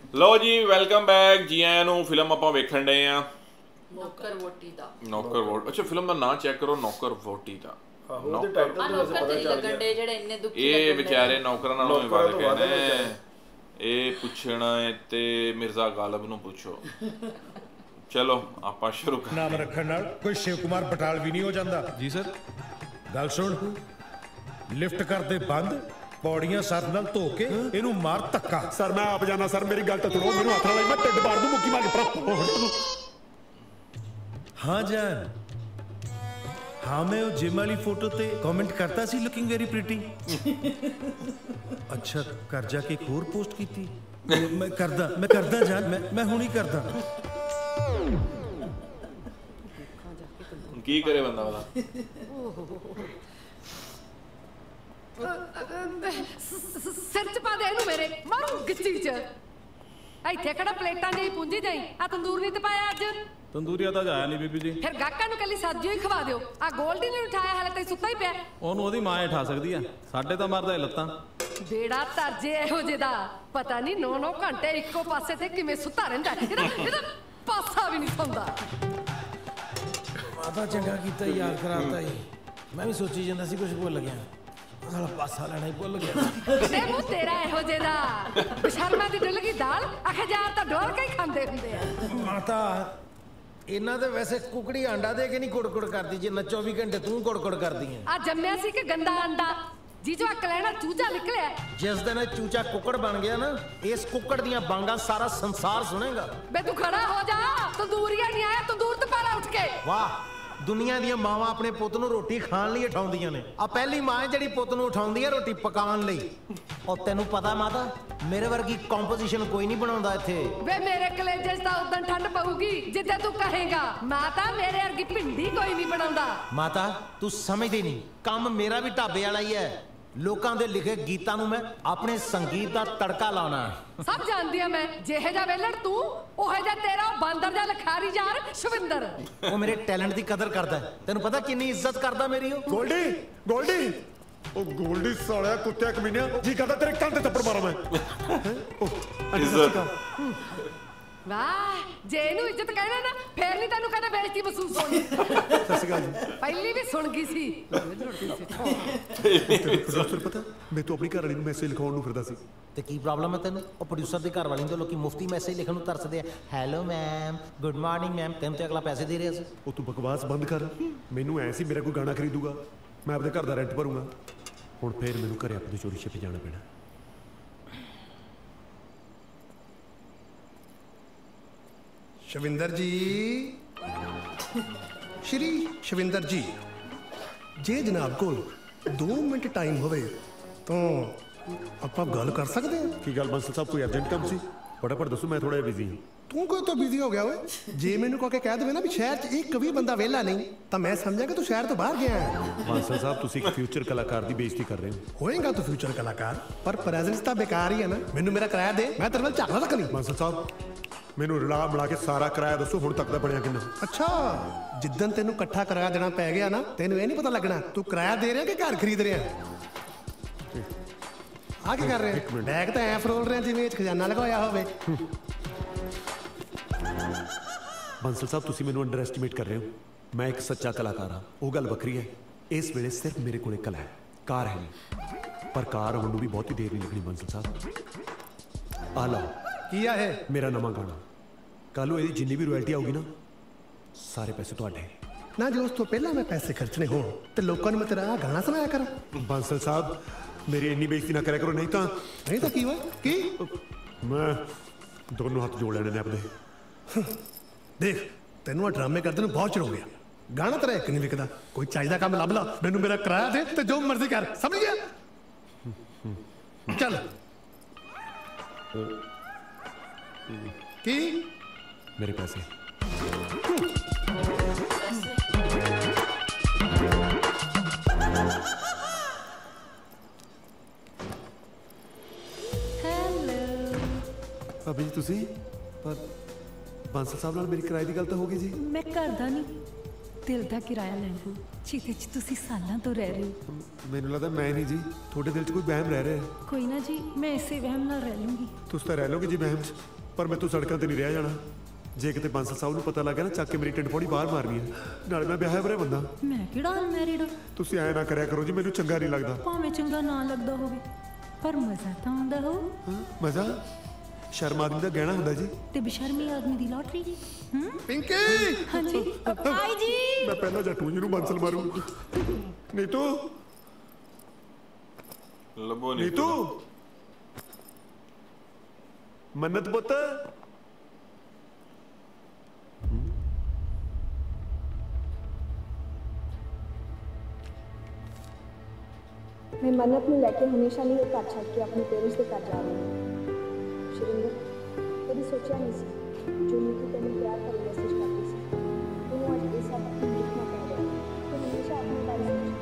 लो जी welcome back जी आया नूं film आपां वेखण डए आ नौकर वोटी दा नौकर वोट अच्छा फिल्म दा नाम चेक करो नौकर वोटी दा ਉਹਦੇ ਟਾਈਟਲ ਤੋਂ ਵੈਸੇ नौकर ਪਤਾ ते ਚੱਲ लगन ਗਿਆ डे जेड़े इन्ने दुखी ਇਹ लगन ਵਿਚਾਰੇ ਨੌਕਰਾਂ ਨਾਲੋਂ ਵੀ ਨੌਕਰਾਂ ਵੱਧ ਤੋਂ ਗਏ ਵੱਧ ਨੇ ਨੇ ਵਿਚਾਰੇ। ਇਹ ਪੁੱਛਣਾ ਹੈ ਤੇ ਮਿਰਜ਼ਾ ਗਾਲਬ ਨੂੰ ਪੁੱਛੋ ਚਲੋ ਆਪਾਂ ਸ਼ੁਰੂ ਕਰ ਨਾਮ ਰੱਖਣ ਨਾਲ ਕੋਈ ਸ਼ਿਵ ਕੁਮਾਰ ਬਟਾਲ ਵੀ ਨਹੀਂ ਹੋ ਜਾਂਦਾ ਜੀ ਸਰ ਗੱਲ ਸੁਣ ਲਿਫਟ ਕਰਦੇ ਬੰਦ ਪੌੜੀਆਂ ਸੱਤ ਨਾਲ ਧੋ ਕੇ ਇਹਨੂੰ ਮਾਰ ਧੱਕਾ ਸਰ ਮੈਂ ਆਪ ਜਾਣਾ ਸਰ ਮੇਰੀ ਗੱਲ ਤਾਂ ਸੁਣੋ ਮੈਨੂੰ ਹੱਥ ਨਾਲ ਲਾਈ ਮੈਂ ਢਿੱਡ ਬਾੜ ਨੂੰ ਮੁੱਕੀ ਮਾਰ ਕੇ ਪਰਾਂ ਹਾਂ ਜਾਨ ਹਾਂ ਮੈਂ ਉਹ ਜਿਮ ਵਾਲੀ ਫੋਟੋ ਤੇ ਕਮੈਂਟ ਕਰਤਾ ਸੀ ਲੁਕਿੰਗ ਵੈਰੀ ਪ੍ਰੀਟੀ ਅੱਛਾ ਕਰ ਜਾ ਕੇ ਇੱਕ ਹੋਰ ਪੋਸਟ ਕੀਤੀ ਮੈਂ ਕਰਦਾ ਜਾਨ ਮੈਂ ਹੁਣੀ ਕਰਦਾ ਹੁਣ ਕੀ ਕਰੇ ਬੰਦਾ ਉਹਦਾ ਸਿਰ ਚ ਪਾ ਦੇ ਇਹਨੂੰ ਮੇਰੇ ਮਾਰੂ ਗਿੱਚੀ ਚ ਇੱਥੇ ਕਿਹੜਾ ਪਲੇਟਾਂ ਨਹੀਂ ਪੁੰਜੀ ਜਾਈ ਆ ਤੰਦੂਰ ਨਹੀਂ ਤੇ ਪਾਇਆ ਅੱਜ ਤੰਦੂਰੀਆ ਤਾਂ ਜਾਇਆ ਨਹੀਂ ਬੀਬੀ ਜੀ ਫਿਰ ਗਾਕਾਂ ਨੂੰ ਕੱਲੀ ਸਬਜ਼ੀ ਹੀ ਖਵਾ ਦਿਓ ਆ ਗੋਲਡੀ ਨੇ ਉਠਾਇਆ ਹਾਲੇ ਤੇ ਸੁੱਤਾ ਹੀ ਪਿਆ ਉਹਨੂੰ ਉਹਦੀ ਮਾਂ ਉਠਾ ਸਕਦੀ ਆ ਸਾਡੇ ਤਾਂ ਮਰਦਾ ਇਹ ਲੱਤਾਂ ਬੇੜਾ ਤਰਜੇ ਇਹੋ ਜਿਹੇ ਦਾ ਪਤਾ ਨਹੀਂ 9-9 ਘੰਟੇ ਇੱਕੋ ਪਾਸੇ ਤੇ ਕਿਵੇਂ ਸੁੱਤਾ ਰਹਿੰਦਾ ਇਹਦਾ ਪਾਸਾ ਵੀ ਨਹੀਂ ਸੌਂਦਾ ਮਾਤਾ ਚੰਗਾ ਕੀਤਾ ਯਾਦ ਕਰਾਤਾ ਈ ਮੈਂ ਵੀ ਸੋਚੀ ਜਾਂਦਾ ਸੀ ਕੁਝ ਭੁੱਲ ਗਿਆ ਸਾਲਾ ਪਾਸਾ ਲੈਣਾ ਹੀ ਭੁੱਲ ਗਿਆ ਤੇ ਮੂੰਹ ਤੇਰਾ ਇਹੋ ਜਿਹੇ ਦਾ ਬਸ਼ਰਮਾ ਦੀ ਡੁੱਲ ਗਈ ਦਾਲ ਅਖਜਾਰ ਤਾਂ ਡੋਲ ਕੇ ਹੀ ਖਾਂਦੇ ਹੁੰਦੇ ਆ ਮਾਤਾ ਇਹਨਾਂ ਦੇ ਵੈਸੇ ਕੁਕੜੀ ਆਂਡਾ ਦੇ ਕੇ ਨਹੀਂ ਕੁੜਕੁੜ ਕਰਦੀ ਜੇ ਨਾ 24 ਘੰਟੇ ਤੂੰ ਕੁੜਕੁੜ ਕਰਦੀ ਐ ਆ ਜੰਮਿਆ ਸੀ ਕਿ ਗੰਦਾ ਅੰਡਾ ਜੀਜੋ ਅੱਕ ਲੈਣਾ ਚੂਚਾ ਨਿਕਲਿਆ ਜਿਸ ਦਿਨ ਇਹ ਚੂਚਾ ਕੁੱਕੜ ਬਣ ਗਿਆ ਨਾ ਇਸ ਕੁੱਕੜ ਦੀਆਂ ਬਾਂਗਾਂ ਸਾਰਾ ਸੰਸਾਰ ਸੁਣੇਗਾ ਬੇ ਤੂੰ ਖੜਾ ਹੋ ਜਾ ਤੰਦੂਰੀਆ ਨਹੀਂ ਆਇਆ ਤੰਦੂਰ ਤੇ ਪਾਲਾ ਉੱਠ ਕੇ ਵਾਹ ਦੁਨੀਆ ਦੀਆਂ ਮਾਵਾਂ ਆਪਣੇ ਪੁੱਤ ਨੂੰ ਰੋਟੀ ਖਾਣ ਲਈ ਉਠਾਉਂਦੀਆਂ ਨੇ ਆ ਪਹਿਲੀ ਮਾਂ ਹੈ ਜਿਹੜੀ ਪੁੱਤ ਨੂੰ ਉਠਾਉਂਦੀ ਹੈ ਰੋਟੀ ਪਕਾਉਣ ਲਈ ਉਹ ਤੈਨੂੰ ਪਤਾ ਮਾਤਾ ਮੇਰੇ ਵਰਗੀ ਕੰਪੋਜੀਸ਼ਨ ਕੋਈ ਨਹੀਂ ਬਣਾਉਂਦਾ ਇੱਥੇ ਵੇ ਮੇਰੇ ਕਲੇਜੇ 'ਚ ਤਾਂ ਉਦੋਂ ਠੰਡ ਪਊਗੀ ਜਿੱਦੇ ਤੂੰ ਕਹੇਗਾ ਮਾਤਾ ਮੇਰੇ ਵਰਗੀ ਭਿੰਡੀ ਕੋਈ ਨਹੀਂ ਬਣਾਉਂਦਾ ਮਾਤਾ ਤੂੰ ਸਮਝਦੀ ਨਹੀਂ ਕੰਮ ਮੇਰਾ ਵੀ ਢਾਬੇ ਵਾਲਾ ਹੀ ਹੈ ਲੋਕਾਂ ਦੇ ਲਿਖੇ ਗੀਤਾਂ ਨੂੰ ਮੈਂ ਆਪਣੇ ਸੰਗੀਤ ਦਾ ਤੜਕਾ ਲਾਉਣਾ ਸਭ ਜਾਣਦੀ ਆ ਮੈਂ ਜਿਹੇ ਜਾ ਵੇਲੜ ਤੂੰ ਉਹੇ ਜਾ ਤੇਰਾ ਬਾਂਦਰ ਜਾ ਲਖਾਰੀ ਯਾਰ ਸ਼ਵਿੰਦਰ ਉਹ ਮੇਰੇ ਟੈਲੈਂਟ ਦੀ ਕਦਰ ਕਰਦਾ ਤੈਨੂੰ ਪਤਾ ਕਿੰਨੀ ਇੱਜ਼ਤ ਕਰਦਾ ਮੇਰੀ ਉਹ ਗੋਲਡੀ ਉਹ ਗੋਲਡੀ ਸਾਲਿਆ ਕੁੱਤਿਆ ਕਮੀਨਿਆ ਜੀ ਕਰਦਾ ਤੇਰੇ ਕੰਨ ਤੇ ਥੱਪੜ ਮਾਰਾਂ ਮੈਂ ਇੱਜ਼ਤ ਵਾਹ ਜੇ ਇਹਨੂੰ ਇੱਜ਼ਤ ਕਹਿਣਾ ਨਾ ਫੇਰ ਨਹੀਂ ਤੈਨੂੰ ਕਦੇ ਬੇਇੱਜ਼ਤੀ ਮਹਿਸੂਸ ਹੋਣੀ ਸਤਿ ਸ਼੍ਰੀ ਅਕਾਲ ਜੀ ਪਹਿਲੀ ਵੀ ਸੁਣ ਗਈ ਸੀ ਪ੍ਰੋਫੈਸਰ ਪਤਾ ਮੈਂ ਤਾਂ ਆਪਣੀ ਘਰ ਵਾਲੀ ਨੂੰ ਮੈਸੇਜ ਲਿਖਾਉਣ ਨੂੰ ਫਿਰਦਾ ਸੀ ਤੇ ਕੀ ਪ੍ਰੋਬਲਮ ਹੈ ਤੈਨੂੰ ਉਹ ਪ੍ਰੋਡਿਊਸਰ ਦੇ ਘਰ ਵਾਲੀ ਨੂੰ ਲੋਕੀ ਮੁਫਤੀ ਮੈਸੇਜ ਲਿਖਣ ਨੂੰ ਤਰਸਦੇ ਆ hello ma'am good morning ma'am ਤੈਨੂੰ ਤੇ ਅਗਲਾ ਪੈਸੇ ਦੇ ਰਿਹਾ ਸੀ ਉਹ ਤੂੰ ਬਕਵਾਸ ਬੰਦ ਕਰ ਮੈਨੂੰ ਐ ਸੀ ਮੇਰਾ ਕੋਈ ਗਾਣਾ ਖਰੀਦੂਗਾ ਮੈਂ ਆਪਣੇ ਘਰ ਦਾ ਰੈਂਟ ਭਰੂੰਗਾ ਹੁਣ ਫੇਰ ਮੈਨੂੰ ਘਰੇ ਆਪਣੇ ਚੋਰੀ ਛਿਪ ਜਾਣਾ ਪੈਣਾ ਸ਼ਵਿੰਦਰ ਜੀ ਸ਼੍ਰੀ ਸ਼ਵਿੰਦਰ ਜੀ ਜੇ ਜਨਾਬ ਕੋਲ 2 ਮਿੰਟ ਟਾਈਮ ਹੋਵੇ ਤਾਂ ਆਪਾਂ ਗੱਲ ਕਰ ਸਕਦੇ ਹਾਂ ਕੀ ਗੱਲ ਬੰਸਲ ਸਾਹਿਬ ਕੋਈ ਅਰਜੈਂਟ ਕੰਮ ਸੀ ਫਟਾਫਟ ਦੱਸੋ ਮੈਂ ਥੋੜਾ ਬਿਜ਼ੀ ਹਾਂ ਤੂੰ ਕੋਈ ਤਾਂ ਬਿਜ਼ੀ ਹੋ ਗਿਆ ਓਏ ਜੇ ਮੈਨੂੰ ਕੋਈ ਕਹਿ ਦੇਵੇ ਨਾ ਵੀ ਸ਼ਹਿਰ 'ਚ ਇੱਕ ਵੀ ਬੰਦਾ ਵਿਹਲਾ ਨਹੀਂ ਤਾਂ ਮੈਂ ਸਮਝਾਂ ਕਿ ਤੂੰ ਸ਼ਹਿਰ ਤੋਂ ਬਾਹਰ ਗਿਆ ਹੈ ਬੰਸਲ ਸਾਹਿਬ ਤੁਸੀਂ ਇੱਕ ਫਿਊਚਰ ਕਲਾਕਾਰ ਦੀ ਬੇਇੱਜ਼ਤੀ ਕਰ ਰਹੇ ਹੋ ਹੋਏਗਾ ਤੂੰ ਫਿਊਚਰ ਕਲਾਕਾਰ ਪਰ ਪ੍ਰੈਜ਼ੈਂਸ ਤਾਂ ਬੇਕਾਰ ਹੀ ਹੈ ਨਾ ਮੈਨੂੰ ਮੇਰਾ ਕਿਰਾਇਆ ਦੇ ਮੈਂ ਤੇਰੇ ਨਾਲ ਝਾਕਦਾ ਤੱਕ ਨਹੀਂ ਬੰਸਲ ਸਾਹਿਬ ਮੈਨੂੰ ਰਲਾ ਮਿਲਾ ਕੇ ਸਾਰਾ ਕਿਰਾਇਆ ਦੱਸੋ ਹੁਣ ਤੱਕ ਦਾ ਬਣਿਆ ਕਿੰਨਾ ਅੱਛਾ ਜਿੱਦਣ ਤੈਨੂੰ ਇਕੱਠਾ ਕਿਰਾਇਆ ਦੇਣਾ ਪੈ ਗਿਆ ਨਾ ਤੈਨੂੰ ਇਹ ਨਹੀਂ ਪਤਾ ਲੱਗਣਾ ਤੂੰ ਕਿਰਾਇਆ ਦੇ ਰਿਹਾ ਕਿ ਘਰ ਖਰੀਦ ਰਿਹਾ ਆ ਕੀ ਕਰ ਰਿਹਾ ਬੈਗ ਤਾਂ ਐ ਫਰੋਲ ਰਿਹਾ ਜਿਵੇਂ ਇਹ 'ਚ ਖਜ਼ਾਨਾ ਲਗਾਇਆ ਹੋਵੇ ਬੰਸਲ ਸਾਹਿਬ ਤੁਸੀਂ ਮੈਨੂੰ ਅੰਡਰ ਐਸਟੀਮੇਟ ਕਰ ਰਹੇ ਹੋ ਮੈਂ ਇੱਕ ਸੱਚਾ ਕਲਾਕਾਰ ਹਾਂ ਉਹ ਗੱਲ ਵੱਖਰੀ ਹੈ ਇਸ ਵੇਲੇ ਸਿਰਫ ਮੇਰੇ ਕੋਲ ਕਲਾ ਹੈ ਕਾਰ ਹੈ ਨਹੀਂ ਪਰ ਕਾਰ ਆਉਣ ਨੂੰ ਵੀ ਬਹੁਤੀ ਦੇਰ ਨਹੀਂ ਲੱਗਣੀ ਬੰਸਲ ਸਾਹਿਬ ਆ ਲਓ ਕੀ ਆ ਇਹ ਮੇਰਾ ਨਵਾਂ ਗਾਣਾ ਕੱਲ ਨੂੰ ਇਹਦੀ ਜਿੰਨੀ ਵੀ ਰਾਇਲਟੀ ਆਊਗੀ ਨਾ ਸਾਰੇ ਪੈਸੇ ਤੁਹਾਡੇ ਨਾ ਜੋ ਉਸ ਤੋਂ ਪਹਿਲਾਂ ਮੈਂ ਪੈਸੇ ਖਰਚਣੇ ਹੋਣ ਤੇ ਲੋਕਾਂ ਨੂੰ ਮੈਂ ਤੇਰਾ ਗਾਣਾ ਸੁਣਾਇਆ ਕਰਾਂ ਬੰਸਲ ਸਾਹਿਬ ਮੇਰੀ ਇੰਨੀ ਬੇਇੱਜ਼ਤੀ ਨਾ ਕਰਿਆ ਕਰੋ ਨਹੀਂ ਤਾਂ ਕੀ ਹੋਇਆ ਕੀ ਮੈਂ ਦੋਨੋਂ ਹੱਥ ਜੋੜ ਲੈਣੇ ਨੇ ਆਪਣੇ ਦੇਖ ਤੈਨੂੰ ਆ ਡਰਾਮੇ ਕਰਦੇ ਨੂੰ ਬਹੁਤ ਚਿਰ ਹੋ ਗਿਆ ਗਾਣਾ ਤੇਰਾ ਇੱਕ ਨਹੀਂ ਵਿਕਦਾ ਕੋਈ ਚਾਹੀਦਾ ਕੰਮ ਲੱਭ ਲਾ ਮੈਨੂੰ ਮੇਰਾ ਕਿਰਾਇਆ ਦੇ ਤੇ ਜੋ ਮਰਜ਼ੀ ਕਰ ਸਮਝ ਗਿਆ ਚੱਲ ਕੀ ਮੇਰੇ ਪੈਸੇ ਭਾਬੀ ਜੀ ਤੁਸੀਂ ਪਰ ਬਾਂਸਲ ਸਾਹਿਬ ਨਾਲ ਮੇਰੀ ਕਿਰਾਏ ਦੀ ਗੱਲ ਤਾਂ ਹੋ ਗਈ ਜੀ ਮੈਂ ਘਰ ਦਾ ਨਹੀਂ ਦਿਲ ਦਾ ਕਿਰਾਇਆ ਲੈਣ ਨੂੰ ਜਿਹਦੇ 'ਚ ਤੁਸੀਂ ਸਾਲਾਂ ਤੋਂ ਰਹਿ ਰਹੇ ਹੋ। ਮੈਨੂੰ ਲੱਗਦਾ ਮੈਂ ਨਹੀਂ ਜੀ, ਤੁਹਾਡੇ ਦਿਲ 'ਚ ਕੋਈ ਵਹਿਮ ਰਹਿ ਰਿਹਾ। ਕੋਈ ਨਾ ਜੀ, ਮੈਂ ਇਸੇ ਵਹਿਮ ਨਾਲ ਰਹਿ ਲੂੰਗੀ। ਤੁਸੀਂ ਤਾਂ ਰਹਿ ਲੋਗੇ ਜੀ ਵਹਿਮ 'ਚ, ਪਰ ਮੈਂ ਤੂੰ ਸੜਕਾਂ ਤੇ ਨਹੀਂ ਰਹਿ ਜਾਣਾ। ਜੇ ਕਿਤੇ ਬਾਂਸਲ ਸਾਹਿਬ ਨੂੰ ਪਤਾ ਲੱਗਾ ਨਾ, ਚੱਕ ਕੇ ਮੇਰੀ ਟਿੰਡ ਫੋੜੀ ਬਾਹਰ ਮਾਰਨੀ ਹੈ। ਨਾਲੇ ਮੈਂ ਵਿਆਹਿਆ ਵਰਿਆ ਬੰਦਾ। ਮੈਂ ਕਿਹੜਾ ਅਨਮੈਰਿਡ? ਤੁਸੀਂ ਐ ਨਾ ਕਰਿਆ ਕਰੋ ਜੀ, ਮੈਨੂੰ ਚੰਗਾ ਨਹੀਂ ਲੱਗਦਾ। ਭਾਵੇਂ ਚੰਗਾ ਨਾ ਲੱਗਦਾ ਹੋਵੇ, ਪਰ ਮਜ਼ਾ ਤਾਂ ਆਉਂਦਾ ਹੋ। ਮਜ਼ਾ ਸ਼ਰਮ ਆਦਮੀ ਦਾ ਗਹਿਣਾ ਹੁੰਦਾ ਜੀ, ਤੇ ਬੇਸ਼ਰਮੀ ਆਦਮੀ ਦੀ ਲੋਟਰੀ। ਪਿੰਕੀ ਹਾਂਜੀ ਆਈ ਜੀ। ਮੈਂ ਪਹਿਲਾਂ ਜੱਟੂ ਜੀ ਨੂੰ ਬਾਂਸਲ ਮਾਰੂ। ਨੀਤੂ ਲੱਭੋ ਨੀਤੂ, ਮੰਨਤ ਪੁੱਤ। मैं मन्नत में लेके हमेशा नहीं एक घर छड़ के अपने पेरेंट्स के घर जा रही हूँ। शरिंदर कभी सोचा नहीं सी जो नीतू तेन प्यार का मैसेज करती सी तेनों अज ये सब अपनी लिखना पड़ रहा है। तो हमेशा अपने बारे सोच।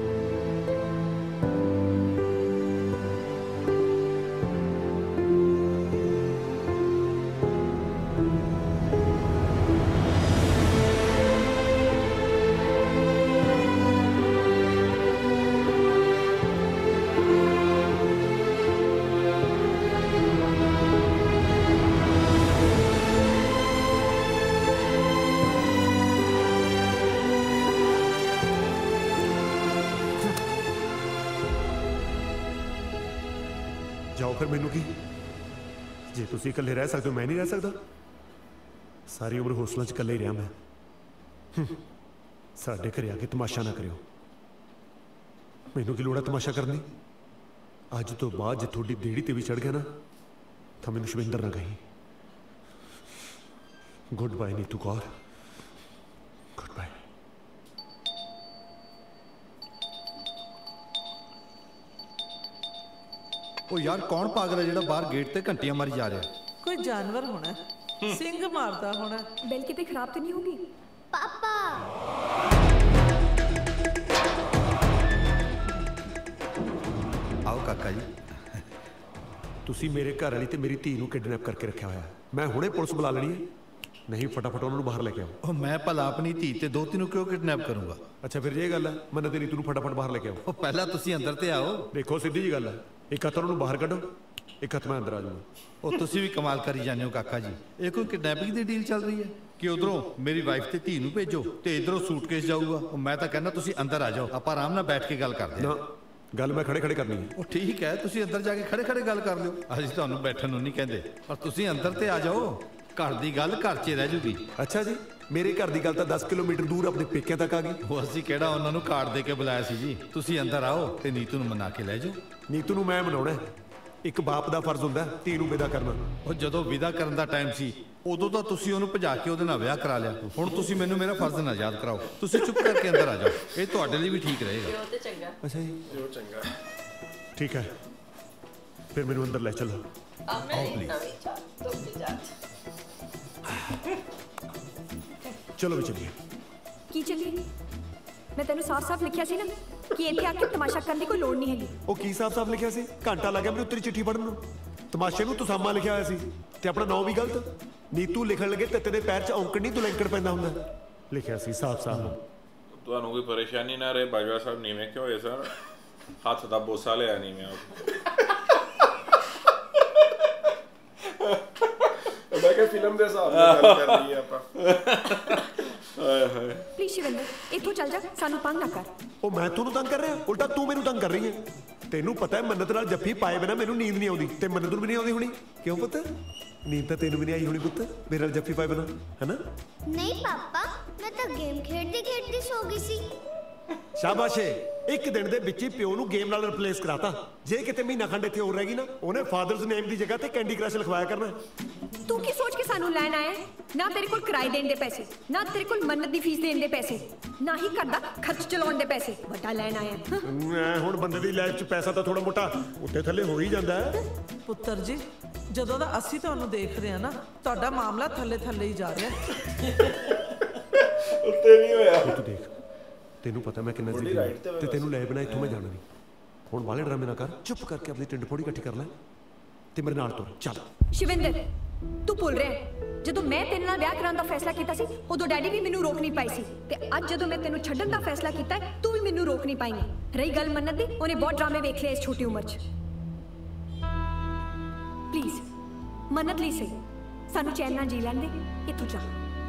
ਜਾਓ ਫਿਰ, ਮੈਨੂੰ ਕੀ? ਜੇ ਤੁਸੀਂ ਇਕੱਲੇ ਰਹਿ ਸਕਦੇ ਹੋ, ਮੈਂ ਨਹੀਂ ਰਹਿ ਸਕਦਾ। ਸਾਰੀ ਉਮਰ ਹੋਸਟਲਾਂ 'ਚ ਇਕੱਲੇ ਹੀ ਰਿਹਾ ਮੈਂ। ਸਾਡੇ ਘਰੇ ਆ ਕੇ ਤਮਾਸ਼ਾ ਨਾ ਕਰਿਓ। ਮੈਨੂੰ ਕੀ ਲੋੜ ਹੈ ਤਮਾਸ਼ਾ ਕਰਨ ਦੀ? ਅੱਜ ਤੋਂ ਬਾਅਦ ਜੇ ਤੁਹਾਡੀ ਦੇੜੀ ਤੇ ਵੀ ਚੜ ਗਿਆ ਨਾ, ਤਾਂ ਮੈਨੂੰ ਸ਼ਵਿੰਦਰ ਨਾ ਕਹੀਂ। Good bye Neetu Kaur, good bye. ਉਹ ਯਾਰ ਕੌਣ ਪਾਗਲ ਹੈ ਜਿਹੜਾ ਬਾਹਰ ਗੇਟ ਤੇ ਘੰਟੀਆਂ ਮਾਰੀ ਜਾ ਰਿਹਾ? ਕੋਈ ਜਾਨਵਰ ਹੋਣਾ, ਸਿੰਘ ਮਾਰਦਾ ਹੋਣਾ। बेल कितनी खराब तो नहीं होगी? पापा ਆਓ ਕਾਕਾ ਜੀ। ਤੁਸੀਂ ਮੇਰੇ ਘਰ ਵਾਲੀ ਤੇ ਮੇਰੀ ਧੀ ਨੂੰ ਕਿਡਨੈਪ ਕਰਕੇ ਰੱਖਿਆ ਹੋਇਆ। ਮੈਂ ਹੁਣੇ ਪੁਲਿਸ ਬੁਲਾ ਲੈਣੀ ਹੈ। ਨਹੀਂ ਫਟਾਫਟ ਉਹਨਾਂ ਨੂੰ ਬਾਹਰ ਲੈ ਕੇ ਆਓ। ਉਹ ਮੈਂ ਭਲਾ ਆਪਣੀ ਧੀ ਤੇ ਦੋਤੀ ਨੂੰ ਕਿਉਂ ਕਿਡਨੈਪ ਕਰੂੰਗਾ? ਅੱਛਾ ਫਿਰ ਇਹ ਗੱਲ ਹੈ, ਮੰਨ ਤੇ ਨੀਤੂ ਨੂੰ ਫਟਾਫਟ ਬਾਹਰ ਲੈ ਕੇ ਆਓ। ਉਹ ਪਹਿਲਾਂ ਤੁਸੀਂ ਅੰਦਰ ਤੇ ਆਓ। ਦੇਖੋ ਸਿੱਧੀ ਜੀ ਗੱਲ ਹੈ, ਇੱਕ ਹੱਥ ਉਹਨਾਂ ਨੂੰ ਬਾਹਰ ਕੱਢੋ, ਇੱਕ ਹੱਥ ਮੈਂ ਅੰਦਰ ਆ ਜਾਊਂਗਾ। ਉਹ ਤੁਸੀਂ ਵੀ ਕਮਾਲ ਕਰੀ ਜਾਂਦੇ ਹੋ ਕਾਕਾ ਜੀ। ਇਹ ਕੋਈ ਕਿਡਨੈਪਿੰਗ ਦੀ ਡੀਲ ਚੱਲ ਰਹੀ ਹੈ ਕਿ ਉਧਰੋਂ ਮੇਰੀ ਵਾਈਫ ਤੇ ਧੀ ਨੂੰ ਭੇਜੋ ਤੇ ਇਧਰੋਂ ਸੂਟਕੇਸ ਜਾਊਗਾ? ਉਹ ਮੈਂ ਤਾਂ ਕਹਿੰਦਾ ਤੁਸੀਂ ਅੰਦਰ ਆ ਜਾਓ, ਆਪਾਂ ਆਰਾਮ ਨਾਲ ਬੈਠ ਕੇ ਗੱਲ ਕਰਦੇ ਹਾਂ। ਨਾ, ਗੱਲ ਮੈਂ ਖੜੇ ਖੜੇ ਕਰਨੀ ਹੈ। ਉਹ ਠੀਕ ਹੈ, ਤੁਸੀਂ ਅੰਦਰ ਜਾ ਕੇ ਖੜੇ ਖੜੇ ਗੱਲ ਕਰ ਲਿਓ। ਅਸੀਂ ਤੁਹਾਨੂੰ ਬੈਠਣ ਨੂੰ ਨਹੀਂ ਕਹਿੰਦੇ, ਪਰ ਤੁਸੀਂ ਅੰਦਰ ਤੇ ਆ ਜਾਓ। ਘਰ ਦੀ ਗੱਲ ਘਰ 'ਚ ਰਹਿ ਜੂਗੀ। ਅੱਛਾ ਜੀ, ਮੇਰੇ ਘਰ ਦੀ ਗੱਲ ਤਾਂ 10 ਕਿਲੋਮੀਟਰ ਦੂਰ ਆਪਣੇ ਪੇਕਿਆਂ ਤੱਕ ਆ ਗਈ। ਉਹ ਅਸੀਂ ਕਿਹੜਾ ਉਹਨਾਂ ਨੂੰ ਕਾਰਡ ਦੇ ਕੇ ਬੁਲਾਇਆ ਸੀ ਜੀ। ਤੁਸੀਂ ਅੰਦਰ ਆਓ ਤੇ ਨੀਤੂ ਨੂੰ ਮਨਾ ਕੇ ਲੈ ਜਾਓ। ਨੀਤੂ ਨੂੰ ਮੈਂ ਮਨਾਉਣਾ। ਇੱਕ ਬਾਪ ਦਾ ਫਰਜ਼ ਹੁੰਦਾ ਧੀ ਨੂੰ ਵਿਦਾ ਕਰਨਾ। ਉਹ ਜਦੋਂ ਵਿਦਾ ਕਰਨ ਦਾ ਟਾਈਮ ਸੀ ਉਦੋਂ ਤਾਂ ਤੁਸੀਂ ਉਹਨੂੰ ਭਜਾ ਕੇ ਉਹਦੇ ਨਾਲ ਵਿਆਹ ਕਰਾ ਲਿਆ। ਹੁਣ ਤੁਸੀਂ ਮੈਨੂੰ ਮੇਰਾ ਫਰਜ਼ ਨਾ ਯਾਦ ਕਰਾਓ। ਤੁਸੀਂ ਚੁੱਪ ਕਰਕੇ ਅੰਦਰ ਆ ਜਾਓ, ਇਹ ਤੁਹਾਡੇ ਲਈ ਵੀ ਠੀਕ ਰਹੇਗਾ। ਤੇ ਚੰਗਾ। ਅੱਛਾ ਜੀ, ਜੋ ਚੰਗਾ। ਠੀਕ ਹੈ, ਫਿਰ ਮੈਨੂੰ ਅੰਦਰ ਲੈ ਚਲੋ। ਚਲੋ ਵੀ ਚਲੀਏ। की चलिए? मैं तेन साफ साफ लिखा सी ना कि इत्थे आके तमाशा करने की कोई लोड़ नहीं हैगी। ਉਹ ਕੀ ਸਾਫ਼-ਸਾਫ਼ ਲਿਖਿਆ ਸੀ? ਘੰਟਾ ਲੱਗ ਗਿਆ ਮੈਨੂੰ ਤੇਰੀ ਚਿੱਠੀ ਪੜਨ ਨੂੰ। ਤਮਾਸ਼ੇ ਨੂੰ ਤੁਸਾਮਾ ਲਿਖਿਆ ਹੋਇਆ ਸੀ ਤੇ ਆਪਣਾ ਨਾਂ ਵੀ ਗਲਤ। ਨੀਤੂ ਲਿਖਣ ਲੱਗੇ ਤੇ ਤੇਰੇ ਪੈਰ 'ਚ ਔਂਕੜ ਨਹੀਂ ਦੁਲੈਂਕੜ ਪੈਂਦਾ ਹੁੰਦਾ। ਲਿਖਿਆ ਸੀ ਸਾਫ਼-ਸਾਫ਼। ਤੁਹਾਨੂੰ ਕੋਈ ਪਰੇਸ਼ਾਨੀ ਨਾ ਰਹੇ ਬਾਜਵਾ ਸਾਹਿਬ, ਨੀਵੇਂ ਕਿਉਂ ਹੋਏ ਸਰ? ਹੱਥ ਦਾ ਬੋਸਾ ਲਿਆ ਨੀਵੇਂ। ਮੈਂ ਕਿਹਾ ਫਿਲਮ ਦੇ ਹਿਸਾਬ ਨਾਲ ਗੱਲ ਕਰ ਰਹੀ ਹੈ ਆਪਾਂ। प्लीज शिविंदर इत्थों चल जा, सानू तंग ना कर। ਉਹ ਮੈਂ ਤੁਹਾਨੂੰ ਤੰਗ ਕਰ ਰਿਹਾ, ਉਲਟਾ ਤੂੰ ਮੈਨੂੰ ਤੰਗ ਕਰ ਰਹੀ ਹੈ। ਤੈਨੂੰ ਪਤਾ ਹੈ ਮੰਨਤ ਨਾਲ ਜੱਫੀ ਪਾਏ ਬਿਨਾ ਮੈਨੂੰ ਨੀਂਦ ਨਹੀਂ ਆਉਂਦੀ ਤੇ ਮੰਨਤ ਨੂੰ ਵੀ ਨਹੀਂ ਆਉਂਦੀ ਹੋਣੀ। ਕਿਉਂ ਪੁੱਤ? ਨੀਂਦ ਤਾਂ ਤੈਨੂੰ ਵੀ ਨਹੀਂ ਆਈ ਹੋਣੀ ਪੁੱਤ ਮੇਰੇ ਨਾਲ ਜੱਫੀ ਪਾਏ ਬਿਨਾ, ਹੈਨਾ? नहीं पापा, मैं तो गेम खेलते खेलते सो गई सी। ਸ਼ਾਬਾਸ਼ ਏ, ਇੱਕ ਦਿਨ ਦੇ ਵਿੱਚ ਹੀ ਪਿਓ ਨੂੰ ਗੇਮ ਨਾਲ ਰਿਪਲੇਸ ਕਰਾਤਾ। ਜੇ ਕਿਤੇ ਮਹੀਨਾ ਖੰਡ ਇੱਥੇ ਹੋਰ ਰਹਿ ਗਈ ਨਾ, ਉਹਨੇ ਫਾਦਰਸ ਨੇਮ ਦੀ ਜਗ੍ਹਾ ਤੇ ਕੈਂਡੀ ਕ੍ਰਸ਼ ਲਿਖਵਾਇਆ ਕਰਨਾ। तू की सोच के सानू लैन आया? ना तेरे कोल किराए देने दे पैसे, ना तेरे कोल मन्नत दी फीस देने दे पैसे, ना ही घर दा खर्च चलाउण दे पैसे। बड़ा लैन आया। ਮੈਂ ਹੁਣ ਬੰਦੇ ਦੀ ਲਾਈਫ 'ਚ ਪੈਸਾ ਤਾਂ ਥੋੜਾ ਮੋਟਾ ਉੱਤੇ ਥੱਲੇ ਹੋ ਹੀ ਜਾਂਦਾ ਹੈ। ਪੁੱਤਰ ਜੀ, ਜਦੋਂ ਦਾ ਅਸੀਂ ਤੁਹਾਨੂੰ ਦੇਖ ਰਹੇ ਹਾਂ ਨਾ, ਤੁਹਾਡਾ ਮਾਮਲਾ ਥੱਲੇ ਥੱਲੇ ਹੀ ਜਾ ਰਿਹਾ। ਉੱਤੇ ਨਹੀਂ ਹੋਇਆ। ਤੂੰ ਦੇਖ, ਤੈਨੂੰ ਪਤਾ ਮੈਂ ਕਿੰਨਾ ਜ਼ਿੱਦੀ ਤੇ ਤੈਨੂੰ ਲੈ ਬਿਨਾ ਇੱਥੋਂ ਮੈਂ ਜਾਣਾ ਨਹੀਂ। ਹੁਣ ਵਾਲੇ ਡਰਾਮੇ ਨਾ ਕਰ, ਚੁੱਪ ਕਰਕੇ ਆਪਣੀ ਟਿੰਡ ਫੋੜੀ ਇਕੱਠੀ ਕਰ ਲੈ ਤੇ ਮੇਰੇ ਨਾਲ ਤੁਰ ਚੱਲ। शिविंदर ਤੂੰ ਭੁੱਲ ਰਿਹਾ ਜਦੋਂ ਮੈਂ ਤੇਰੇ ਨਾਲ ਵਿਆਹ ਕਰਾਉਣ ਦਾ ਫੈਸਲਾ ਕੀਤਾ ਸੀ ਉਦੋਂ ਡੈਡੀ ਵੀ ਮੈਨੂੰ ਰੋਕ ਨਹੀਂ ਪਾਈ ਸੀ ਤੇ ਅੱਜ ਜਦੋਂ ਮੈਂ ਤੈਨੂੰ ਛੱਡਣ ਦਾ ਫੈਸਲਾ ਕੀਤਾ ਹੈ ਤੂੰ ਵੀ ਮੈਨੂੰ ਰੋਕ ਨਹੀਂ ਪਾਏਂਗੀ। ਰਹੀ ਗੱਲ ਮੰਨਤ ਦੀ, ਉਹਨੇ ਬਹੁਤ ਡਰਾਮੇ ਵੇਖ ਲਏ ਇਸ ਛੋਟੀ ਉਮਰ 'ਚ। ਪਲੀਜ਼ ਮੰਨਤ ਲਈ ਸਹੀ ਸਾਨੂੰ ਚੈਨ ਨਾਲ ਜੀ ਲੈਣ ਦੇ, ਇੱਥੋਂ ਜਾ।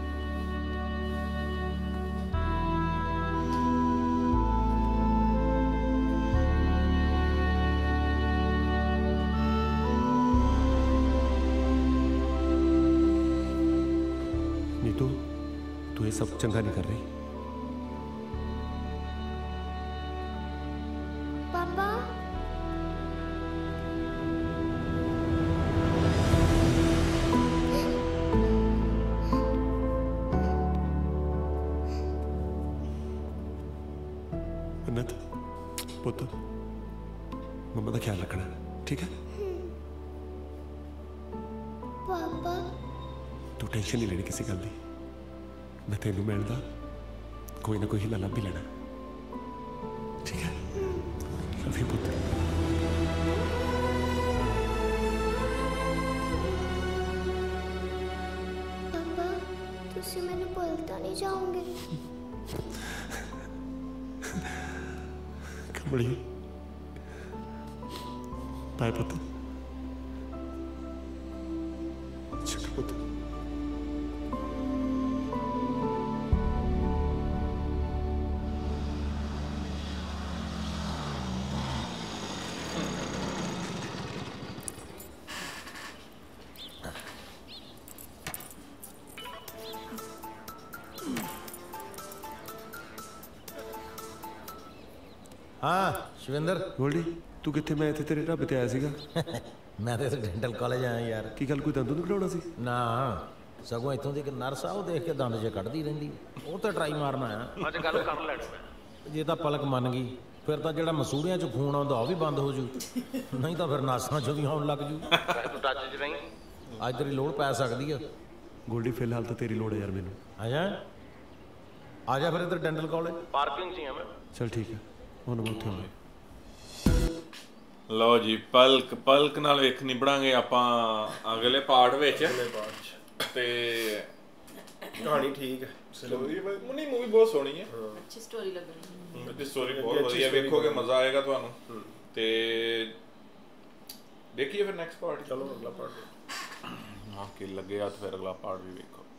नीतू तू ये सब चंगा नहीं कर रही। पापा मन्नत पुत मम्मा का ख्याल रखना, ठीक है? पापा तू टेंशन नहीं लेनी किसी गल दी। मैं तेनू मिलदा कोई ना कोई हीला लभ ही लेना, ठीक है? लव यू पुत। पापा तुसी मैंने भुलता नहीं जाओगे? कमली बाय पुत। चल पुत। हाँ शिविंदर गोल्डी तू कितने? मैं इत्थे तेरे ढाबे ते आया सीगा। मैं तो डेंटल कॉलेज आया यार। की गल कोई दंद नहीं कढाउणा सी? ना सगों इत्थों दी नर्स आ, देख के दंद जे कढदी रहिंदी, ਉਹ ਤਾਂ ਟਰਾਈ ਮਾਰਨਾ ਆ। ਅੱਜ ਗੱਲ ਕਰ ਲੈਣੀ ਜੇ ਤਾਂ ਪਲਕ ਮੰਨ ਗਈ ਫਿਰ ਤਾਂ ਜਿਹੜਾ ਮਸੂੜਿਆਂ 'ਚ ਖੂਨ ਆਉਂਦਾ ਉਹ ਵੀ ਬੰਦ ਹੋ ਜੂ, ਨਹੀਂ ਤਾਂ ਫਿਰ ਨਾਸਾਂ 'ਚੋਂ ਵੀ ਆਉਣ ਲੱਗ ਜੂ। ਤੂੰ ਟੱਚ 'ਚ ਨਹੀਂ, ਅੱਜ ਤੇਰੀ ਲੋੜ ਪੈ ਸਕਦੀ ਆ। ਗੋਲਡੀ ਫਿਲਹਾਲ ਤਾਂ ਤੇਰੀ ਲੋੜ ਹੈ ਯਾਰ ਮੈਨੂੰ। ਆ ਜਾ ਫਿਰ ਇੱਧਰ ਡੈਂਟਲ ਕਾਲਜ ਪਾਰਕਿੰਗ 'ਚ ਹੀ ਆ ਮੈਂ। ਚਲ ਠੀਕ ਹੈ ਹੁਣ ਮੈਂ ਉੱਥੇ ਆਉਂਦਾ। ਲਓ ਜੀ ਪਲਕ ਨਾਲ ਵੇਖ ਨਿਬੜਾਂਗੇ ਆਪਾਂ ਅਗਲੇ ਪਾਰਟ ਵਿੱਚ। ਤੇ ਕਹਾਣੀ ਠੀਕ ਹੈ, ਸਟੋਰੀ ਮੁਨੀ ਮੂਵੀ ਬਹੁਤ ਸੋਹਣੀ ਹੈ, ਅੱਛੀ ਸਟੋਰੀ ਲੱਗਣੀ ਤੇ ਸਟੋਰੀ ਬਹੁਤ ਵਧੀਆ, ਵੇਖੋਗੇ ਮਜ਼ਾ ਆਏਗਾ ਤੁਹਾਨੂੰ। ਤੇ ਦੇਖੀਏ ਫਿਰ ਨੈਕਸਟ ਪਾਰਟ। ਚਲੋ ਅਗਲਾ ਪਾਰਟ ਹਾਂ ਕੀ ਲੱਗਿਆ ਤਾਂ ਫਿਰ ਅਗਲਾ ਪਾਰਟ ਵੀ ਵੇਖੋ।